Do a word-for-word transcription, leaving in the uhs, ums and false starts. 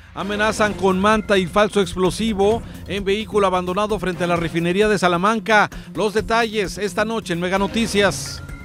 Amenazan con manta y falso explosivo en vehículo abandonado frente a la refinería de Salamanca. Los detalles esta noche en Mega Noticias.